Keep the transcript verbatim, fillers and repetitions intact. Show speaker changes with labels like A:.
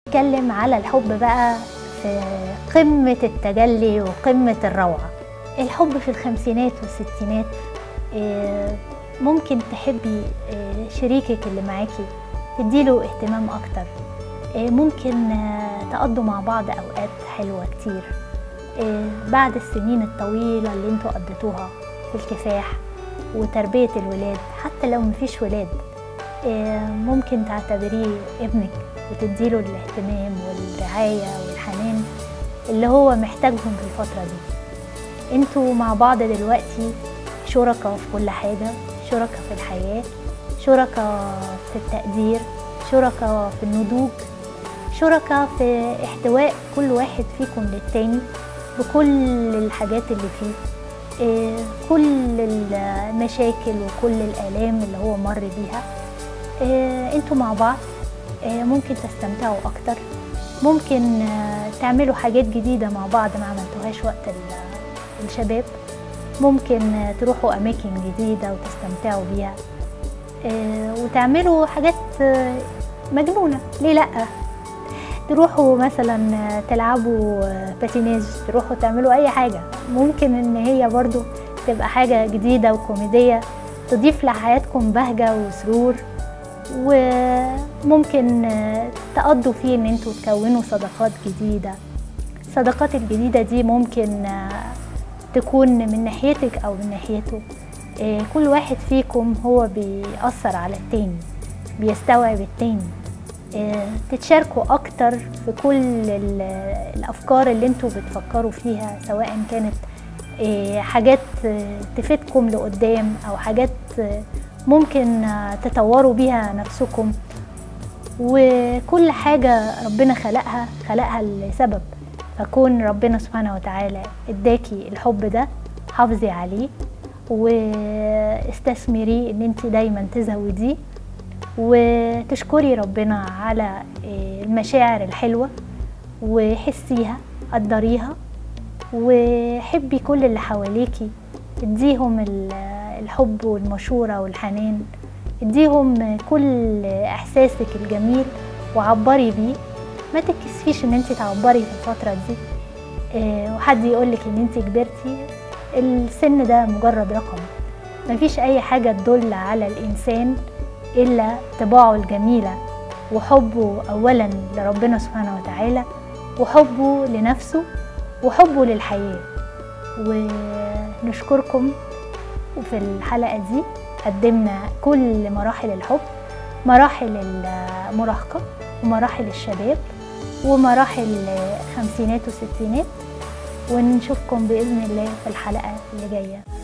A: نتكلم على الحب بقى في قمة التجلي وقمة الروعة. الحب في الخمسينات والستينات، ممكن تحبي شريكك اللي معاكي تديله اهتمام أكتر، ممكن تقضوا مع بعض أوقات حلوة كتير بعد السنين الطويلة اللي انتوا قضيتوها في الكفاح وتربية الولاد. حتى لو مفيش ولاد ممكن تعتبريه ابنك وتديله الاهتمام والرعاية والحنان اللي هو محتاجهم في الفترة دي. انتوا مع بعض دلوقتي شركاء في كل حاجة، شركاء في الحياة، شركاء في التقدير، شركاء في النضوج، شركاء في احتواء كل واحد فيكم للتاني بكل الحاجات اللي فيه، كل المشاكل وكل الآلام اللي هو مر بيها. انتوا مع بعض ممكن تستمتعوا أكتر، ممكن تعملوا حاجات جديدة مع بعض ما عملتوهاش وقت الشباب، ممكن تروحوا أماكن جديدة وتستمتعوا بيها وتعملوا حاجات مجنونة. ليه لأ؟ تروحوا مثلا تلعبوا باتيناج، تروحوا تعملوا أي حاجة. ممكن إن هي برضو تبقى حاجة جديدة وكوميدية تضيف لحياتكم بهجة وسرور، وممكن تقضوا فيه إن انتوا تكونوا صداقات جديدة. الصداقات الجديدة دي ممكن تكون من ناحيتك أو من ناحيته. كل واحد فيكم هو بيأثر على التاني، بيستوعب التاني. تتشاركوا أكتر في كل الأفكار اللي انتوا بتفكروا فيها، سواء كانت حاجات تفيدكم لقدام أو حاجات ممكن تطوروا بيها نفسكم. وكل حاجة ربنا خلقها خلقها لسبب، فكون ربنا سبحانه وتعالى اداكي الحب ده حافظي عليه واستثمريه ان انت دايما تزوديه، وتشكري ربنا على المشاعر الحلوة وحسيها قدريها، وحبي كل اللي حواليكي، اديهم الحب والمشورة والحنان، اديهم كل احساسك الجميل وعبري بيه. ما تتكسفيش ان انت تعبري في الفترة دي وحد يقولك ان انت كبرتي. السن ده مجرد رقم، مفيش اي حاجة تدل على الانسان الا طباعه الجميلة وحبه اولا لربنا سبحانه وتعالى، وحبه لنفسه، وحبه للحياة. ونشكركم. وفي الحلقة دي قدمنا كل مراحل الحب، مراحل المراهقة ومراحل الشباب ومراحل الخمسينات والستينات، ونشوفكم بإذن الله في الحلقة اللي جاية.